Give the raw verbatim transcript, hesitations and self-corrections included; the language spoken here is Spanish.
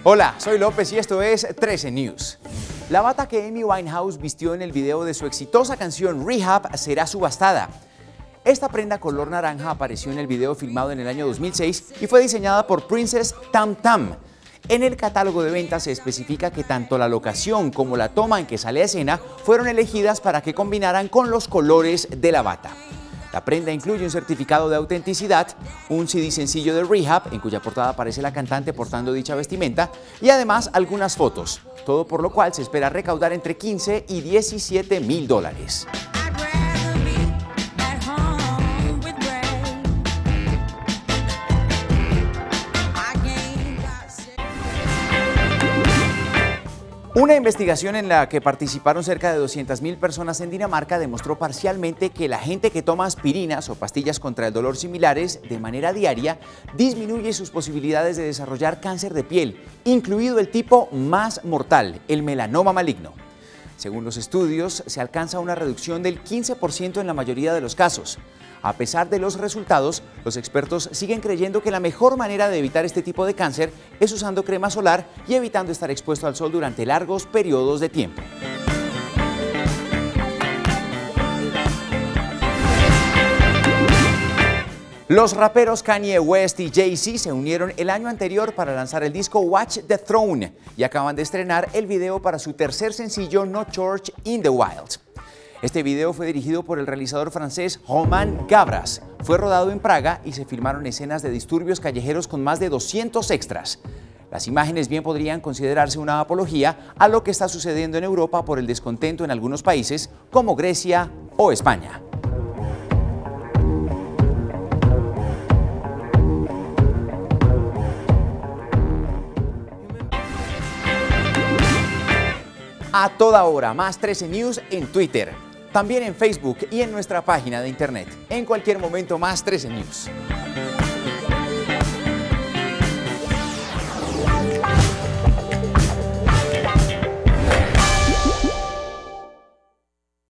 Hola, soy López y esto es trece News. La bata que Amy Winehouse vistió en el video de su exitosa canción Rehab será subastada. Esta prenda color naranja apareció en el video filmado en el año dos mil seis y fue diseñada por Princess Tam Tam. En el catálogo de ventas se especifica que tanto la locación como la toma en que sale a escena fueron elegidas para que combinaran con los colores de la bata. La prenda incluye un certificado de autenticidad, un C D sencillo de Rehab, en cuya portada aparece la cantante portando dicha vestimenta, y además algunas fotos, todo por lo cual se espera recaudar entre quince y diecisiete mil dólares. Una investigación en la que participaron cerca de doscientas mil personas en Dinamarca demostró parcialmente que la gente que toma aspirinas o pastillas contra el dolor similares de manera diaria disminuye sus posibilidades de desarrollar cáncer de piel, incluido el tipo más mortal, el melanoma maligno. Según los estudios, se alcanza una reducción del quince por ciento en la mayoría de los casos. A pesar de los resultados, los expertos siguen creyendo que la mejor manera de evitar este tipo de cáncer es usando crema solar y evitando estar expuesto al sol durante largos periodos de tiempo. Los raperos Kanye West y Jay-Z se unieron el año anterior para lanzar el disco Watch the Throne y acaban de estrenar el video para su tercer sencillo No Church in the Wild. Este video fue dirigido por el realizador francés Romain Gavras. Fue rodado en Praga y se filmaron escenas de disturbios callejeros con más de doscientos extras. Las imágenes bien podrían considerarse una apología a lo que está sucediendo en Europa por el descontento en algunos países como Grecia o España. A toda hora, más trece News en Twitter, también en Facebook y en nuestra página de internet. En cualquier momento, más trece News.